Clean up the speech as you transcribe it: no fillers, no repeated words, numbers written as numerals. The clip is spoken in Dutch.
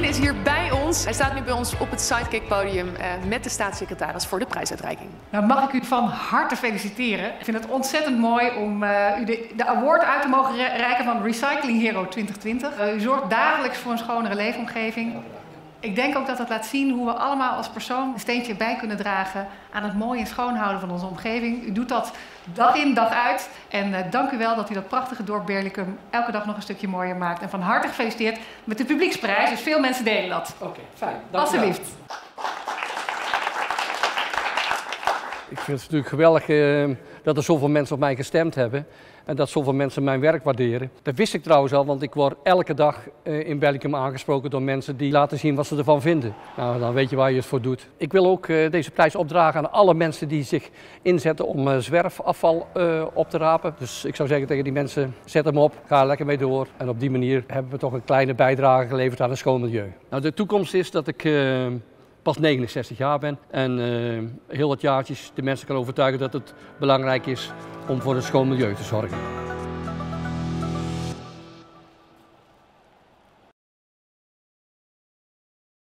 is hier bij ons. Hij staat nu bij ons op het Sidekick-podium met de staatssecretaris voor de prijsuitreiking. Nou, mag ik u van harte feliciteren. Ik vind het ontzettend mooi om u de award uit te mogen reiken van Recycling Hero 2020. U zorgt dagelijks voor een schonere leefomgeving. Ik denk ook dat het laat zien hoe we allemaal als persoon een steentje bij kunnen dragen aan het mooie en schoonhouden van onze omgeving. U doet dat dag in, dag uit. En dank u wel dat u dat prachtige dorp Berlicum elke dag nog een stukje mooier maakt. En van harte gefeliciteerd met de publieksprijs. Dus veel mensen delen dat. Oké, fijn. Dank u Alsjeblieft. Ik vind het natuurlijk geweldig dat er zoveel mensen op mij gestemd hebben. En dat zoveel mensen mijn werk waarderen. Dat wist ik trouwens al, want ik word elke dag in Berlicum aangesproken door mensen die laten zien wat ze ervan vinden. Nou, dan weet je waar je het voor doet. Ik wil ook deze prijs opdragen aan alle mensen die zich inzetten om zwerfafval op te rapen. Dus ik zou zeggen tegen die mensen, zet hem op, ga er lekker mee door. En op die manier hebben we toch een kleine bijdrage geleverd aan een schoon milieu. Nou, de toekomst is dat ik pas 69 jaar ben en heel wat jaartjes de mensen kan overtuigen dat het belangrijk is om voor een schoon milieu te zorgen.